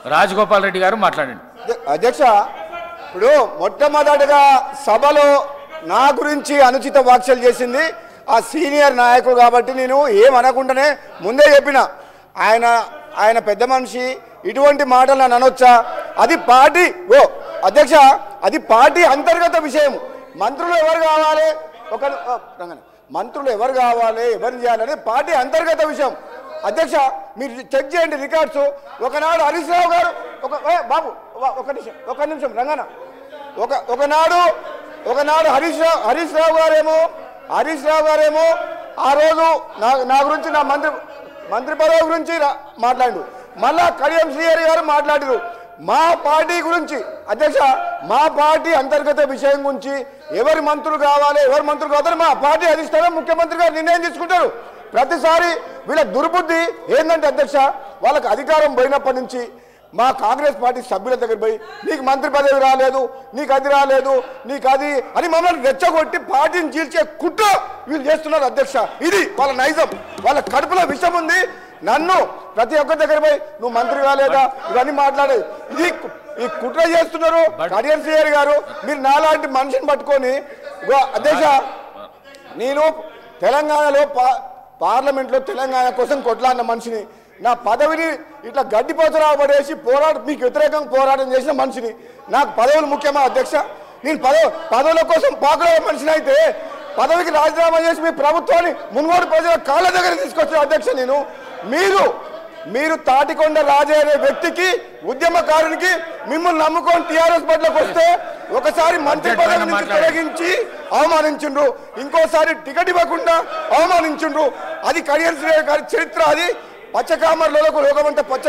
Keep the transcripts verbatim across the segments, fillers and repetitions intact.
రాజగోపాల్ రెడ్డి గారు మాట్లాడండి. అధ్యక్ష, ఇప్పుడు మొట్టమొదటిగా సభలో నా గురించి అనుచిత వ్యాఖ్యలు చేసింది ఆ సీనియర్ నాయకుడు కాబట్టి నేను ఏమనకుండానే ముందే చెప్పిన, ఆయన ఆయన పెద్ద మనిషి, ఇటువంటి మాటలు నన్ను అనొచ్చా? అది పార్టీ ఓ అధ్యక్ష, అది పార్టీ అంతర్గత విషయం. మంత్రులు ఎవరు కావాలి, ఒక మంత్రులు ఎవరు కావాలి, ఎవరు చేయాలని పార్టీ అంతర్గత విషయం. అధ్యక్ష, మీరు చెక్ చేయండి రికార్డ్స్. ఒకనాడు హరీష్ రావు గారు ఒక బాబు ఒక నిమిషం ఒక నిమిషం రంగన ఒక ఒకనాడు ఒకనాడు హరీష్ రావు హరీష్ రావు గారేమో హరీష్ రావు గారేమో ఆ రోజు నా నా గురించి నా మంత్రి మంత్రి పదవి గురించి మాట్లాడు. మళ్ళా కడియం శ్రీహరి గారు మాట్లాడారు మా పార్టీ గురించి. అధ్యక్ష, మా పార్టీ అంతర్గత విషయం గురించి ఎవరి మంత్రులు కావాలి, ఎవరు మంత్రులు కావాలి మా పార్టీ అధిష్టానం ముఖ్యమంత్రి గారు నిర్ణయం తీసుకుంటారు. ప్రతిసారి వీళ్ళ దుర్బుద్ధి ఏంటంటే అధ్యక్ష, వాళ్ళకి అధికారం పోయినప్పటి నుంచి మా కాంగ్రెస్ పార్టీ సభ్యుల దగ్గర పోయి నీకు మంత్రి పదవి రాలేదు, నీకు అది రాలేదు, నీకు అది అని మమ్మల్ని రెచ్చగొట్టి పార్టీని చీల్చే కుట్ర వీళ్ళు చేస్తున్నారు అధ్యక్ష. ఇది వాళ్ళ నైజం, వాళ్ళ కడుపులో విషం ఉంది. నన్ను ప్రతి ఒక్కరి దగ్గర పోయి నువ్వు మంత్రి కాలేదా ఇవన్నీ మాట్లాడేది, ఇది ఈ కుట్ర చేస్తున్నారు. కడియం శ్రీహరి గారు, మీరు నాలాంటి మనిషిని పట్టుకొని అధ్యక్ష, నేను తెలంగాణలో పార్లమెంట్లో తెలంగాణ కోసం కొట్లాడిన మనిషిని, నా పదవిని ఇట్లా గడ్డిపోతరా పడేసి పోరాట మీకు వ్యతిరేకంగా పోరాటం చేసిన మనిషిని. నాకు పదవులు ముఖ్యమా అధ్యక్ష? నేను పదవి పదవుల కోసం పాకులే మనిషిని అయితే పదవికి రాజీనామా చేసి మీ ప్రభుత్వాన్ని మున్గోడు ప్రజల కాళ్ళ దగ్గర తీసుకొచ్చిన అధ్యక్ష నేను. మీరు మీరు తాటికొండ రాజే అనే వ్యక్తికి, ఉద్యమకారునికి మిమ్మల్ని నమ్ముకొని టీఆర్ఎస్ పట్లకు వస్తే ఒకసారి మంత్రి పదవి నుంచి తొలగించి అవమానించుండ్రు, ఇంకోసారి టికెట్ ఇవ్వకుండా అవమానించుండ్రు. అది కడియం శ్రీహరి గారి చరిత్ర. అది పచ్చకామర్లకు లోకమంతా పచ్చ.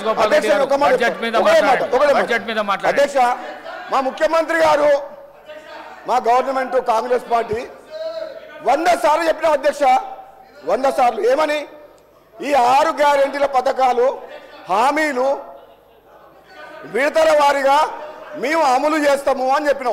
అధ్యక్ష, మా ముఖ్యమంత్రి గారు, మా గవర్నమెంట్ కాంగ్రెస్ పార్టీ వంద సార్లు చెప్పిన అధ్యక్ష, వంద సార్లు ఏమని, ఈ ఆరు గ్యారెంటీల పథకాలు హామీలు విడతల వారీగా మేము అమలు చేస్తాము అని చెప్పినాం.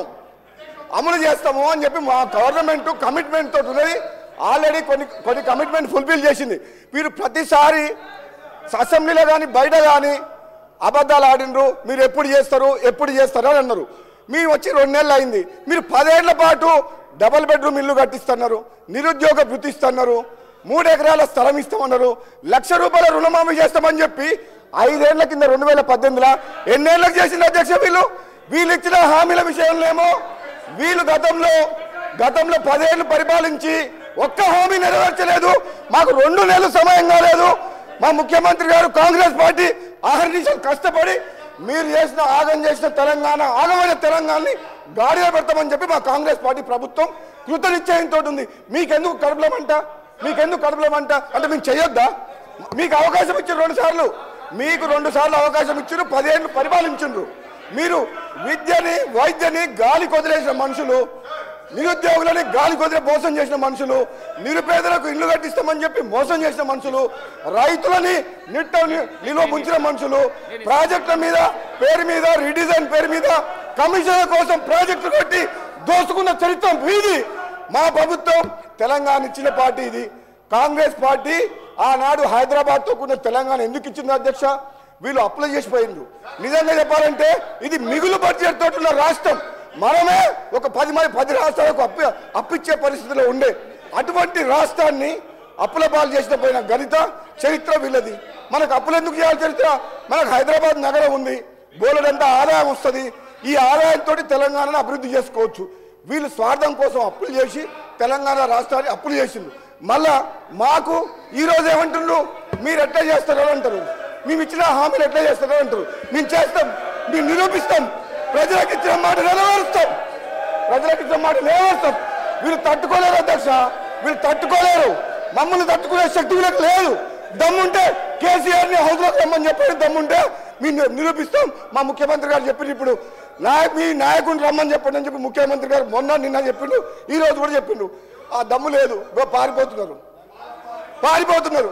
అమలు చేస్తాము అని చెప్పి మా గవర్నమెంట్ కమిట్మెంట్ తోటి ఉన్నది. ఆల్రెడీ కొన్ని కొన్ని కమిట్మెంట్ ఫుల్ఫిల్ చేసింది. మీరు ప్రతిసారి అసెంబ్లీలో కానీ బయట కానీ అబద్ధాలు ఆడినరు. మీరు ఎప్పుడు చేస్తారు ఎప్పుడు చేస్తారు అని అన్నారు. మేము వచ్చి రెండు నెలలు అయింది. మీరు పదేళ్ల పాటు డబల్ బెడ్రూమ్ ఇల్లు కట్టిస్తున్నారు, నిరుద్యోగ వృత్తి ఇస్తున్నారు, మూడు ఎకరాల స్థలం ఇస్తామన్నారు, లక్ష రూపాయల రుణమాఫీ చేస్తామని చెప్పి ఐదేళ్ల కింద రెండు వేల పద్దెనిమిదిలో ఎన్నేళ్లకు చేసింది అధ్యక్ష వీళ్ళు? వీళ్ళు ఇచ్చిన హామీల విషయంలో ఏమో వీళ్ళు గతంలో గతంలో పదేళ్లు పరిపాలించి ఒక్క హామీ నెరవేర్చలేదు. మాకు రెండు నెలలు సమయం కాలేదు. మా ముఖ్యమంత్రి గారు కాంగ్రెస్ పార్టీ ఆహర్నిశలు కష్టపడి మీరు చేసిన ఆగం చేసిన తెలంగాణ, ఆగమైన తెలంగాణని గాడిలో పెడతామని చెప్పి మా కాంగ్రెస్ పార్టీ ప్రభుత్వం కృతనిశ్చయంతో ఉంది. మీకెందుకు కడుపులమంట మీకెందుకు కడుపులమంట అంటే మేము చేయొద్దా? మీకు అవకాశం ఇచ్చారు రెండు సార్లు మీకు రెండు సార్లు అవకాశం ఇచ్చారు, పదేళ్ళు పరిపాలించారు. మీరు విద్యని వైద్యని గాలి కొదిలేసిన మనుషులు, నిరుద్యోగులని గాలి కొదిలే మోసం చేసిన మనుషులు, నిరుపేదలకు ఇల్లు కట్టిస్తామని చెప్పి మోసం చేసిన మనుషులు, రైతులని నిట్ట నిలువ ముంచిన మనుషులు, ప్రాజెక్టుల మీద పేరు మీద రీడిజైన్ పేరు మీద కమిషన్ల కోసం ప్రాజెక్టులు కట్టి దోసుకున్న చరిత్ర వీది. మా ప్రభుత్వం తెలంగాణ ఇచ్చిన పార్టీ ఇది. కాంగ్రెస్ పార్టీ ఆనాడు హైదరాబాద్తో కూడిన తెలంగాణ ఎందుకు ఇచ్చింది అధ్యక్ష? వీళ్ళు అప్లై చేసిపోయిండ్రు. నిజంగా చెప్పాలంటే ఇది మిగులు బడ్జెట్ తోటి ఉన్న రాష్ట్రం. మనమే ఒక పది మంది పది రాష్ట్రాలకు అప్పు అప్పిచ్చే పరిస్థితిలో ఉండే అటువంటి రాష్ట్రాన్ని అప్పుల పాలు చేసిన పోయిన గణిత చరిత్ర వీళ్ళది. మనకు అప్పులు ఎందుకు చేయాలి చరిత్ర? మనకు హైదరాబాద్ నగరం ఉంది, బోలెడంత ఆదాయం వస్తుంది. ఈ ఆదాయంతో తెలంగాణను అభివృద్ధి చేసుకోవచ్చు. వీళ్ళు స్వార్థం కోసం అప్పులు చేసి తెలంగాణ రాష్ట్రాన్ని అప్పులు చేసిండ్రు. మళ్ళా మాకు ఈరోజు ఏమంటున్నారు, మీరు ఎట్లా చేస్తారో అంటారు, మేము ఇచ్చిన హామీలు ఎట్లా చేస్తారో అంటారు. మేము చేస్తాం, మేము నిరూపిస్తాం, ప్రజలకు ఇచ్చిన మాట నెరవేరుస్తాం, ప్రజలకు ఇచ్చిన మాట నెరవేరుస్తాం. వీళ్ళు తట్టుకోలేరు అధ్యక్ష, వీళ్ళు తట్టుకోలేరు. మమ్మల్ని తట్టుకునే శక్తి వీళ్ళకి లేదు. దమ్ముంటే కేసీఆర్ని హౌస్లోకి రమ్మని చెప్పి దమ్ముంటే మేము నిరూపిస్తాం. మా ముఖ్యమంత్రి గారు చెప్పిండు, ఇప్పుడు నాయకు మీ నాయకుడిని రమ్మని చెప్పండి అని చెప్పి ముఖ్యమంత్రి గారు మొన్న నిన్న చెప్పిండు, ఈ రోజు కూడా చెప్పిండు. ఆ దమ్ము లేదు, పారిపోతున్నారు పారిపోతున్నారు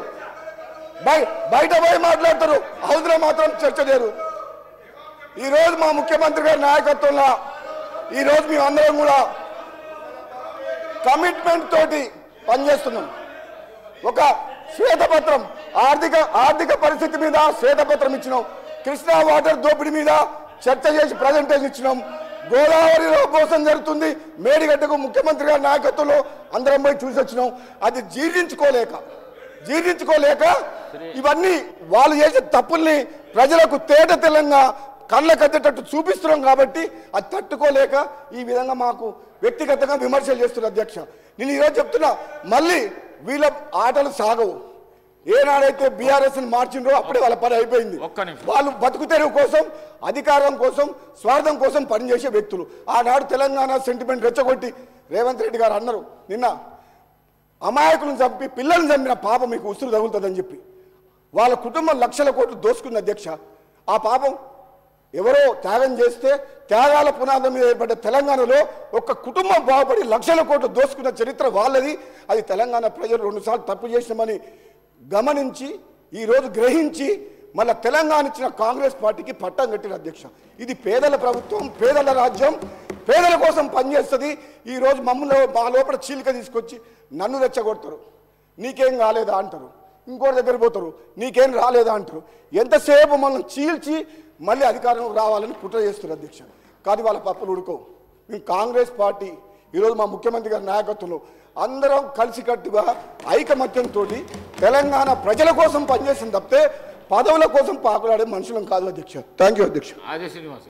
బయట పోయి మాట్లాడతారు, హౌస్లో మాత్రం చర్చ లేరు. ఈరోజు మా ముఖ్యమంత్రి గారి నాయకత్వంలో ఈరోజు మేమందరం కూడా కమిట్మెంట్ తోటి పనిచేస్తున్నాం. ఒక శ్వేతపత్రం ఆర్థిక ఆర్థిక పరిస్థితి మీద శ్వేతపత్రం ఇచ్చినాం. కృష్ణా వాటర్ దోపిడీ మీద చర్చ చేసి ప్రజెంటేషన్ ఇచ్చినాం. గోదావరిలో మోసం జరుగుతుంది, మేడిగడ్డకు ముఖ్యమంత్రి గారి నాయకత్వంలో అందరం పోయి చూసి వచ్చినాం. అది జీర్ణించుకోలేక జీర్ణించుకోలేక ఇవన్నీ వాళ్ళు చేసే తప్పుల్ని ప్రజలకు తేట తెల్లంగా కళ్ళ కట్టేటట్టు చూపిస్తున్నాం కాబట్టి అది తట్టుకోలేక ఈ విధంగా మాకు వ్యక్తిగతంగా విమర్శలు చేస్తున్నారు అధ్యక్ష. నేను ఈరోజు చెప్తున్నా, మళ్ళీ వీళ్ళ ఆటలు సాగవు. ఏనాడైతే బీఆర్ఎస్ మార్చిండ్రో అప్పుడే వాళ్ళ పని అయిపోయింది. వాళ్ళు బతుకు తెరువు కోసం, అధికారం కోసం, స్వార్థం కోసం పనిచేసే వ్యక్తులు. ఆనాడు తెలంగాణ సెంటిమెంట్ రెచ్చగొట్టి రేవంత్ రెడ్డి గారు అన్నారు, నిన్న అమాయకులను చంపి పిల్లల్ని చంపిన పాపం మీకు ఉసురు తగులుతుందని చెప్పి వాళ్ళ కుటుంబం లక్షల కోట్లు దోసుకుంది అధ్యక్ష. ఆ పాపం ఎవరో త్యాగం చేస్తే త్యాగాల పునాదం మీద ఏర్పడ్డ తెలంగాణలో ఒక కుటుంబం బాగుపడి లక్షల కోట్లు దోసుకున్న చరిత్ర వాళ్ళది. అది తెలంగాణ ప్రజలు రెండుసార్లు తప్పు చేసినామని గమనించి ఈరోజు గ్రహించి మళ్ళీ తెలంగాణ ఇచ్చిన కాంగ్రెస్ పార్టీకి పట్టం కట్టిన అధ్యక్ష. ఇది పేదల ప్రభుత్వం, పేదల రాజ్యం, పేదల కోసం పనిచేస్తుంది. ఈరోజు మమ్మల్ని మా లోపల చీలిక తీసుకొచ్చి నన్ను రెచ్చగొడతారు, నీకేం కాలేదా అంటారు, ఇంకోటి దగ్గర పోతారు, నీకేం రాలేదా అంటారు. ఎంతసేపు మనం చీల్చి మళ్ళీ అధికారం రావాలని కుట్ర చేస్తారు అధ్యక్ష. కానీ వాళ్ళ పప్పులు ఉడుకోవు. మేము కాంగ్రెస్ పార్టీ ఈరోజు మా ముఖ్యమంత్రి గారి నాయకత్వంలో అందరం కలిసికట్టుగా ఐకమత్యంతో తెలంగాణ ప్రజల కోసం పనిచేసిన తప్పితే పదవుల కోసం పాకులాడే మనుషులం కాదు అధ్యక్ష. థ్యాంక్ యూ అధ్యక్ష.